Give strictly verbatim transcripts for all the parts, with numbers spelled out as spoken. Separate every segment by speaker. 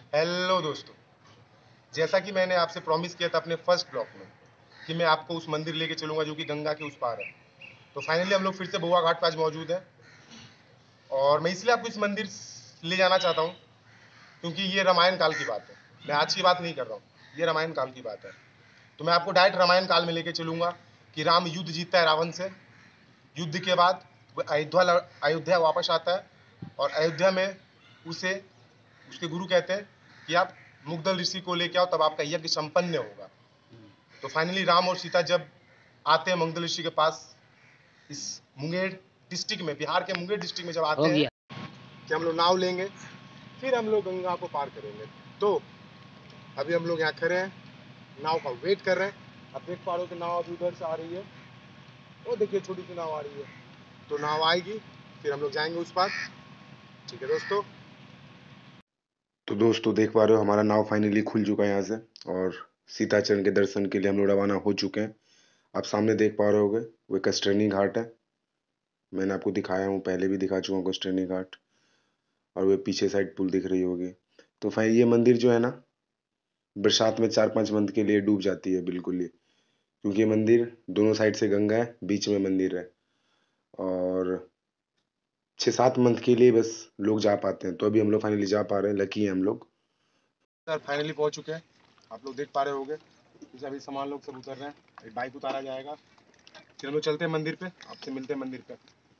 Speaker 1: Hello दोस्तों, जैसा कि मैंने आपसे प्रॉमिस किया था अपने फर्स्ट ब्लॉग में कि मैं आपको उस मंदिर लेके चलूंगा जो कि गंगा के उस पार है। तो फाइनली हम लोग फिर से बउआ घाट पे आज मौजूद हैं और मैं इसलिए आपको इस मंदिर ले जाना चाहता हूँ क्योंकि ये रामायण काल की बात है। मैं आज की बात नहीं कर रहा हूँ, ये रामायण काल की बात है। तो मैं आपको डायरेक्ट रामायण काल में लेके चलूंगा कि राम युद्ध जीतता है रावण से। युद्ध के बाद वो अयोध्या अयोध्या वापस आता है और अयोध्या में उसे उसके गुरु कहते हैं कि आप मुग्दल ऋषि को लेके आओ, तब आपका यज्ञ संपन्न होगा। तो फाइनली राम और सीता जब आते हैं मुग्दल ऋषि के पास, इस मुंगेर डिस्ट्रिक्ट में, बिहार के मुंगेर डिस्ट्रिक्ट में जब आते हैं कि हम लोग नाव लेंगे, फिर हम लोग गंगा को पार करेंगे। तो अभी हम लोग यहाँ खड़े हैं, नाव का वेट कर रहे हैं। आप देख पा रहे हो कि नाव अभी उधर से आ रही है, वो देखिए छोटी सी नाव आ रही है। तो नाव आएगी फिर हम लोग जाएंगे उस पार। ठीक है दोस्तों। तो दोस्तों देख पा रहे हो हमारा नाव फाइनली खुल चुका है यहाँ से और सीताचरण के दर्शन के लिए हम लोग रवाना हो चुके हैं। आप सामने देख पा रहे होगे वो कष्टर्नी घाट है। मैंने आपको दिखाया हूँ, पहले भी दिखा चुका हूँ कष्टर्नी घाट। और वो पीछे साइड पुल दिख रही होगी। तो फाइनली ये मंदिर जो है ना, बरसात में चार पाँच मंथ के लिए डूब जाती है बिल्कुल ही, क्योंकि ये मंदिर दोनों साइड से गंगा है, बीच में मंदिर है और छः सात मंथ के लिए बस लोग जा पाते हैं। तो अभी हम लोग फाइनली जा पा रहे हैं, लकी हैं हम लोग। सर फाइनली पहुंच चुके हैं, आप लोग देख पा रहे होंगे। जैसे अभी सामान लोग सब उतर रहे हैं, एक बाइक उतारा जाएगा, फिर हम लोग चलते हैं मंदिर पे, आपसे मिलते हैं मंदिर पे।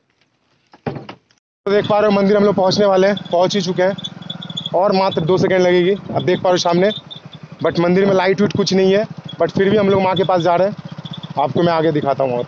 Speaker 1: तो देख पा रहे हो मंदिर हम लोग पहुंचने वाले हैं, पहुंच ही चुके हैं और मात्र दो सेकंड लगेगी। अब देख पा रहे हो सामने, बट मंदिर में लाइट वाइट कुछ नहीं है, बट फिर भी हम लोग माँ के पास जा रहे हैं। आपको मैं आगे दिखाता हूँ। और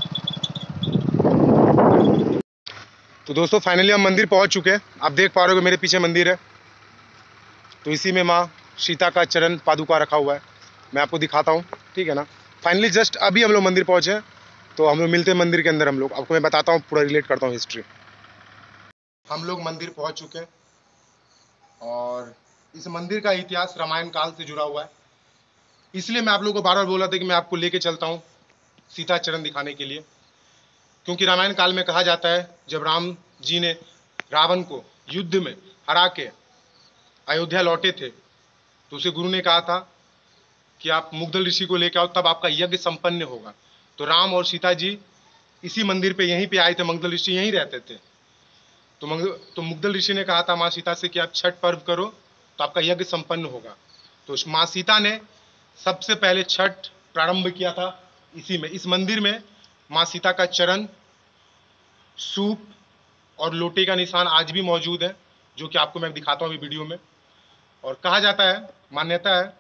Speaker 1: तो दोस्तों फाइनली हम मंदिर पहुंच चुके हैं। आप देख पा रहे हो मेरे पीछे मंदिर है, तो इसी में माँ सीता का चरण पादुका रखा हुआ है। मैं आपको दिखाता हूँ, ठीक है ना। फाइनली जस्ट अभी हम लोग मंदिर पहुंचे हैं, तो हम लोग मिलते हैं मंदिर के अंदर। हम लोग आपको मैं बताता हूँ, पूरा रिलेट करता हूँ हिस्ट्री। हम लोग मंदिर पहुंच चुके हैं और इस मंदिर का इतिहास रामायण काल से जुड़ा हुआ है। इसलिए मैं आप लोगों को बार बार बोला था कि मैं आपको लेके चलता हूँ सीता चरण दिखाने के लिए, क्योंकि रामायण काल में कहा जाता है जब राम जी ने रावण को युद्ध में हरा के अयोध्या लौटे थे, तो उसे गुरु ने कहा था कि आप मुग्दल ऋषि को लेकर आओ, तब आपका यज्ञ संपन्न होगा। तो राम और सीता जी इसी मंदिर पे यहीं पे आए थे, मुग्दल ऋषि यहीं रहते थे। तो मंग तो मुग्दल ऋषि ने कहा था माँ सीता से कि आप छठ पर्व करो तो आपका यज्ञ संपन्न होगा। तो माँ सीता ने सबसे पहले छठ प्रारंभ किया था इसी में, इस मंदिर में। माँ सीता का चरण, सूप और लोटे का निशान आज भी मौजूद है, जो कि आपको मैं दिखाता हूँ अभी वीडियो में। और कहा जाता है, मान्यता है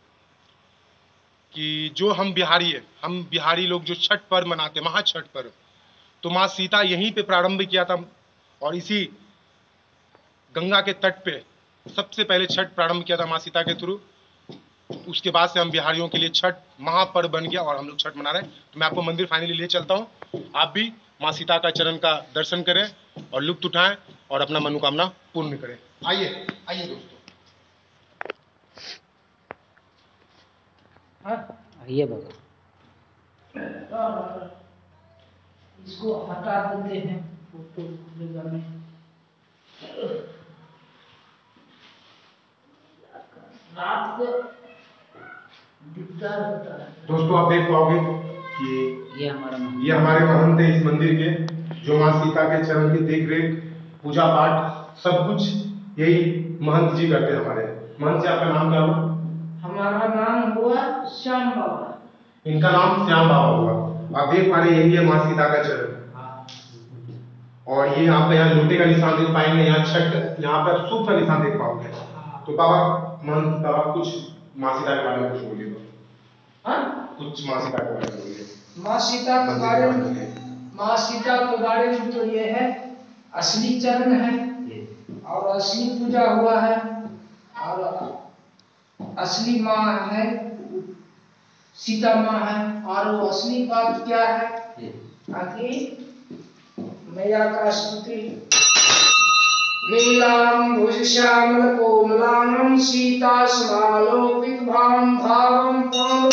Speaker 1: कि जो हम बिहारी है, हम बिहारी लोग जो छठ पर्व मनाते, महा छठ पर्व, तो माँ सीता यहीं पे प्रारंभ किया था और इसी गंगा के तट पे सबसे पहले छठ प्रारंभ किया था माँ सीता के थ्रू। उसके बाद से हम बिहारियों के लिए छठ महापर्व बन गया और हम लोग छठ मना रहे हैं। तो मैं आपको मंदिर फाइनली ले चलता हूँ, आप भी माँ सीता का चरण का दर्शन करें और लुत्फ उठाएं और अपना मनोकामना पूर्ण करें। आइए आइए दोस्तों।
Speaker 2: आइए बाबा, इसको हटा देते हैं फोटो लगाने। रात को दिखदार होता है।
Speaker 1: दोस्तों आप देख पाओगे कि
Speaker 2: ये हमारा
Speaker 1: ये हमारे महंत है इस मंदिर के, जो माँ सीता के चरण की देख रेख, पूजा पाठ सब कुछ यही महंत जी करते हैं हमारे। महंत जी आपका नाम क्या हुआ?
Speaker 2: हमारा नाम हुआ श्याम बाबा।
Speaker 1: इनका नाम श्याम बाबा हुआ। आप देख पा रहे यही है माँ सीता का चरण। और ये आपका यहाँ लोटे का निशान देख पाएंगे, यहाँ छठ, यहाँ पर सूप का निशान देख पाओगे। तो बाबा महंत बाबा कुछ माँ सीता के बारे में कुछ बोलिए। कुछ माँ सीता के बारे में बोलिए।
Speaker 2: माँ सीता के बारे में माँ सीता के बारे में तो ये है, असली चरण है और असली पूजा हुआ है और असली माँ है, सीता माँ है। और वो असली बात क्या है, ताकि मैया का स्तुति नीलाम भुजश्यामल कोमलांगं सीता समालोकित भाम भावम पाम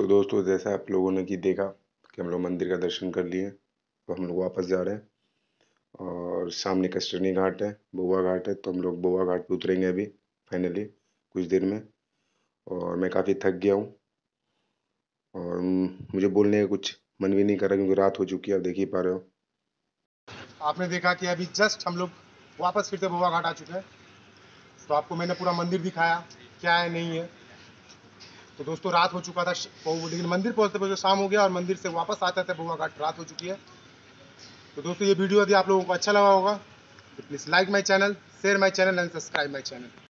Speaker 1: तो दोस्तों जैसा आप लोगों ने कि देखा कि हम लोग मंदिर का दर्शन कर लिए, तो हम लोग वापस जा रहे हैं और सामने कष्टर्नी घाट है, बुआ घाट है, तो हम लोग बुआ घाट पे उतरेंगे अभी फाइनली कुछ देर में। और मैं काफ़ी थक गया हूँ और मुझे बोलने का कुछ मन भी नहीं कर रहा क्योंकि रात हो चुकी है, आप देख ही पा रहे हो। आपने देखा कि अभी जस्ट हम लोग वापस फिर से बुआ घाट आ चुके हैं, तो आपको मैंने पूरा मंदिर दिखाया क्या है नहीं है। तो दोस्तों रात हो चुका था, लेकिन मंदिर पहुंचते पहुंचते शाम हो गया और मंदिर से वापस आते थे बुआ घाट रात हो चुकी है। तो दोस्तों ये वीडियो यदि आप लोगों को अच्छा लगा होगा तो please like my channel, share my channel and subscribe my channel.